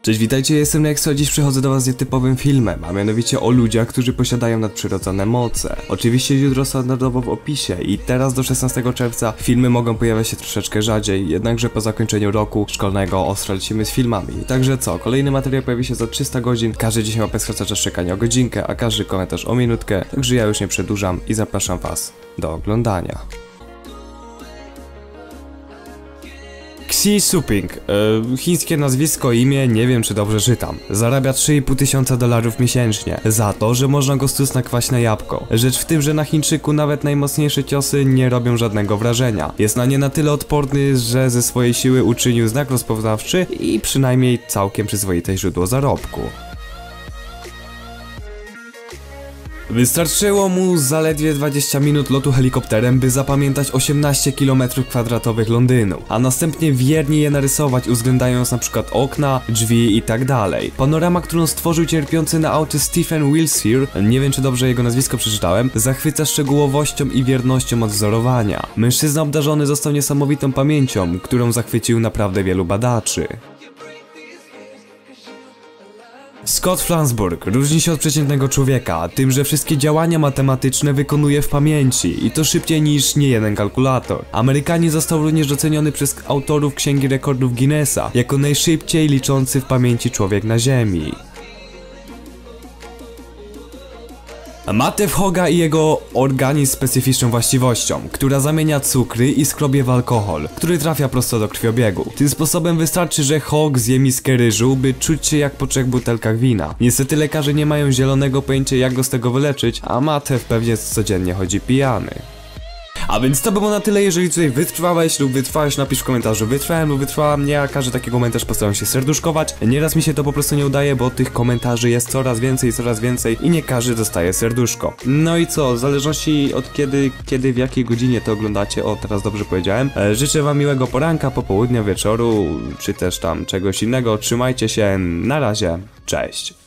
Cześć, witajcie, jestem Nexo, a dziś przychodzę do was z nietypowym filmem, a mianowicie o ludziach, którzy posiadają nadprzyrodzone moce. Oczywiście źródło standardowo w opisie i teraz do 16 czerwca filmy mogą pojawiać się troszeczkę rzadziej, jednakże po zakończeniu roku szkolnego ostro lecimy z filmami. Także co, kolejny materiał pojawi się za 300 godzin, każdy 10 łapek skraca czas czekania o godzinkę, a każdy komentarz o minutkę, także ja już nie przedłużam i zapraszam was do oglądania. Xi Jinping, chińskie nazwisko, imię, nie wiem czy dobrze czytam. Zarabia $3,500 miesięcznie za to, że można go stuc na kwaśne jabłko. Rzecz w tym, że na Chińczyku nawet najmocniejsze ciosy nie robią żadnego wrażenia. Jest na nie na tyle odporny, że ze swojej siły uczynił znak rozpoznawczy i przynajmniej całkiem przyzwoite źródło zarobku. Wystarczyło mu zaledwie 20 minut lotu helikopterem, by zapamiętać 18 km² Londynu, a następnie wiernie je narysować, uwzględniając na przykład okna, drzwi i tak dalej. Panorama, którą stworzył cierpiący na auty Stephen Wiltshire, nie wiem czy dobrze jego nazwisko przeczytałem, zachwyca szczegółowością i wiernością odwzorowania. Mężczyzna obdarzony został niesamowitą pamięcią, którą zachwycił naprawdę wielu badaczy. Scott Flansburgh różni się od przeciętnego człowieka tym, że wszystkie działania matematyczne wykonuje w pamięci i to szybciej niż niejeden kalkulator. Amerykanin został również doceniony przez autorów Księgi Rekordów Guinnessa jako najszybciej liczący w pamięci człowiek na Ziemi. Matew Hogga i jego organizm z specyficzną właściwością, która zamienia cukry i skrobie w alkohol, który trafia prosto do krwiobiegu. Tym sposobem wystarczy, że Hogg zje miskę ryżu, by czuć się jak po 3 butelkach wina. Niestety lekarze nie mają zielonego pojęcia, jak go z tego wyleczyć, a Matew pewnie codziennie chodzi pijany. A więc to było na tyle. Jeżeli tutaj wytrwałeś lub wytrwałeś, napisz w komentarzu wytrwałem lub wytrwałam. Nie, a każdy taki komentarz postaram się serduszkować. Nieraz mi się to po prostu nie udaje, bo tych komentarzy jest coraz więcej i nie każdy dostaje serduszko. No i co, w zależności od kiedy w jakiej godzinie to oglądacie, o teraz dobrze powiedziałem, życzę wam miłego poranka, popołudnia, wieczoru, czy też tam czegoś innego. Trzymajcie się, na razie, cześć.